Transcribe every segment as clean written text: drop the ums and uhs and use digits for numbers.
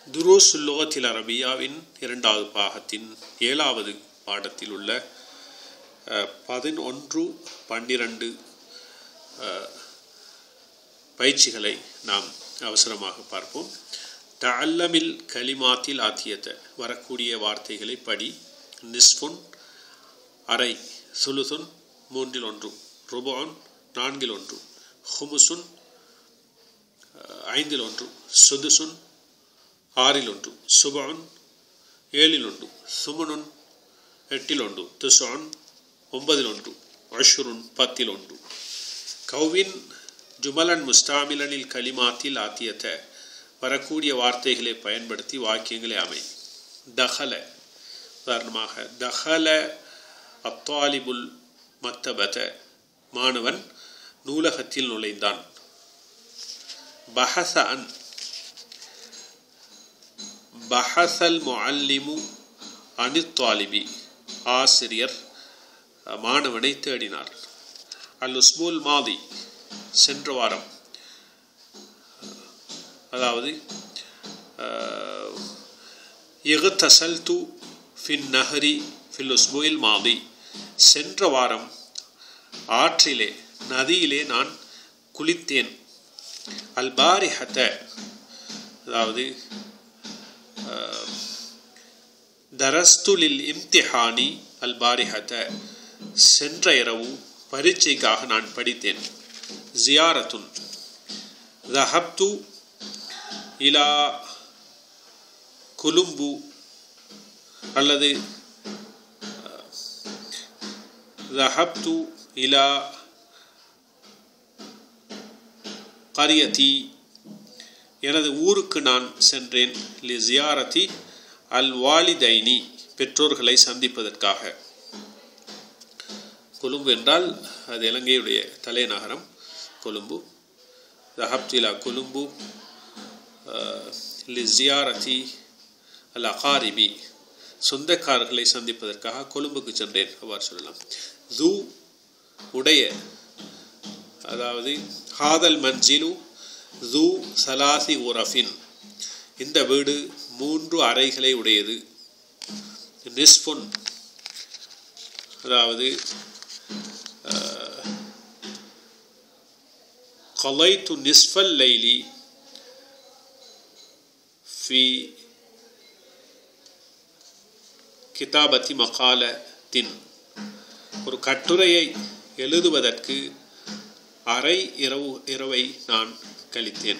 துரூசுல் லுகத்தில் அரபியாவின் 2வது பாகத்தின் 7வது பாடத்தில் உள்ள 11, 12 பயிற்சிகளை நாம் அவசரமாக பார்ப்போம். தஅல்லமில் கலிமாத்தில் ஆத்தியத்தை, வரக்கூடிய வார்த்தைகளை படி. நிஸ்ஃபுன் அரை, சுலுசுன் 3/1, ருபுன் 4/1, ஹுமுசுன் 5/1, சுதுசுன் 6/1, சுபுன் 7/1, சுமுனுன் 8/1, திசுன் 9/1, அஷ்ருன் 10/1. கௌவின் ஜுமலன் முஸ்தாமிலனில் கலிமாத்தில் ஆத்தியத்தை, வரக்கூடிய வார்த்தைகளை பயன்படுத்தி வாக்கியங்களை அமை. தஹல, உதாரணமாக தஹல அத்தாலிபுல் மக்தபத, மாணவன் நூலகத்தில் நுழைந்தான். பஹஸ அன், பஹஸல் முஅல்லிமு அனித்தாலிபி, ஆசிரியர் மாணவனை தேடினார். அல் உஸ்புல் மாதி, சென்ற வாரம், அதாவது இக்தஸல்து ஃபின் நஹரி ஃபில் உஸ்புல் மாதி, சென்ற வாரம் ஆற்றிலே, நதியிலே நான் குளித்தேன். அல் பாரிஹத, அதாவது தரஸ்து லில் இம்திஹானி அல் பாரிஹத, சென்ற இரவு பரீட்சைக்காக நான் படித்தேன். ஜியாரத்துன், ذهبtu இலா கொழும்பு, அல்லது ذهبت இலா கரியதி, எனது ஊருக்கு நான் சென்றேன். லி ஜியாரதி அல் வாலிதைனி, பெற்றோர்களை சந்திப்பதற்காக. கொழும்பு என்றால் அது இலங்கையுடைய தலைநகரம் கொழும்பு. ذهبت இலா கொழும்பு லி ஜியாரதி அல் அகாரிபி, சொந்தக்காரர்களை சந்திப்பதற்காக கொழும்புக்கு சென்றேன், அவ்வாறு சொல்லலாம். து உடைய, அதாவது ஹாதல் மன்சிலு து சலாசி உரஃபின், இந்த வீடு 3 அறைகளை உடையது. நிஸ்ஃபுன், அதாவது கலைத்து நிஸ்ஃபல் லைலி ஃபி கிதாபத்தி மகாலத்தின், ஒரு கட்டுரையை எழுதுவதற்கு அரை இரவை நான் கழித்தேன்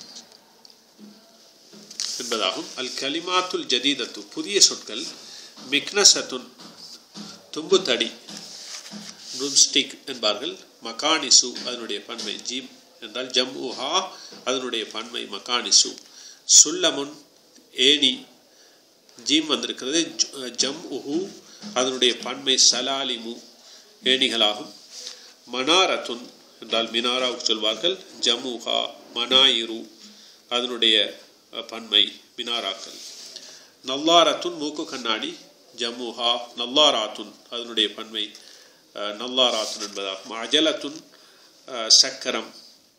என்பதாகும். அல் கலிமாத்துல் ஜதீதத்து, புதிய சொற்கள். மிக்னசத்துன், தும்புத்தடி, ப்ரூம்ஸ்டிக் என்பார்கள். மகானிசு, அதனுடைய பன்மை. ஜீம் என்றால் ஜம்உஹா, அதனுடைய பன்மை மகானிசு. சுல்லமுன், ஏனி, ஜீம் வந்திருக்கிறது. ஜம்உஹு, அதனுடைய பன்மை சலாலிமு, ஏணிகளாகும். மனாரத்துன் என்றால் மினாராவுக்கு சொல்வார்கள். ஜம்உஹா மனாயிரு, அதனுடைய பன்மை மினாராக்கள். நல்லாரத்துன், மூக்கு கண்ணாடி. ஜம்முஹா நல்லாராத்துன், அதனுடைய பன்மை நல்லாராத்துன் என்பதாகும். அஜலத்துன், சக்கரம்.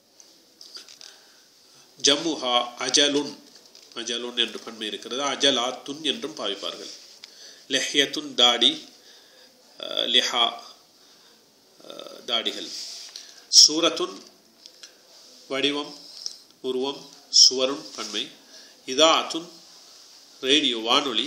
ஜம்முஹா அஜலுன், அஜலுன் என்று பன்மை இருக்கிறது. அஜலாத்துன் என்றும் பாவிப்பார்கள். லெஹ்யத்துன், தாடி. லிஹா, தாடிகள். சூரத்துன், வடிவம், உருவம். சுவருன் பன்மை. இதாத்துன், ரேடியோ, வானொலி.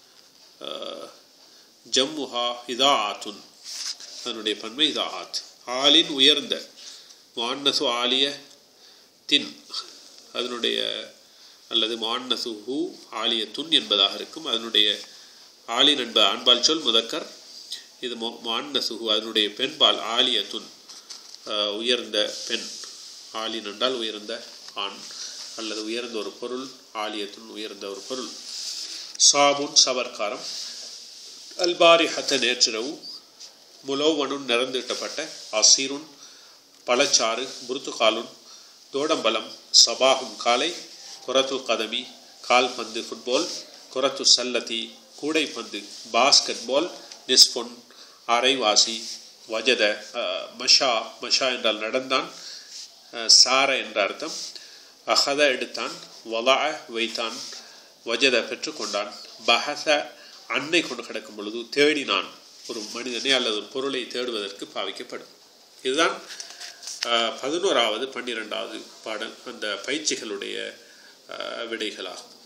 ஜம்முஹா இதாத்துன், அதனுடைய பன்மை இதாத். ஆலின், உயர்ந்த. முஅன்னசு ஆலிய தின், அதனுடைய, அல்லது முஅன்னசுஹு ஆலியத்துன் என்பதாக இருக்கும். அதனுடைய ஆலின் என்பது ஆண்பால் சொல், முதக்கர். இது முஅன்னசுஹு, அதனுடைய பெண்பால் ஆலியத்துன், உயர்ந்த பெண். ஆலின் என்றால் உயர்ந்த ஆண், அல்லது உயர்ந்த ஒரு பொருள். ஆலியத்துன், உயர்ந்த ஒரு பொருள். சாபுன், சவர்க்காரம். அல்பாரிஹத்த, நேற்றிரவு. முலோவனுன், நிறந்திட்டப்பட்ட. அசீருன், பழச்சாறு. புர்துகாலுன், தோடம்பலம். சபாகுன், காலை. குரத்துல் கதமி, கால்பந்து, ஃபுட்பால். குரத்து சல்லதி, கூடைப்பந்து, பாஸ்கெட் பால். நிஸ்புன், அரைவாசி. வஜத, மஷா, மஷா என்றால் நடந்தான். சார என்ற அர்த்தம். அகத, எடுத்தான். வலா, வைத்தான். வஜத பெற்றுக்கொண்டான், பஹச அன்னை கொண்டு கிடக்கும் பொழுது தேடினான், ஒரு மனிதனை அல்லது ஒரு பொருளை தேடுவதற்கு பாவிக்கப்படும். இதுதான் 11வது 12வது பாடல் அந்த பயிற்சிகளுடைய விடைகளாகும்.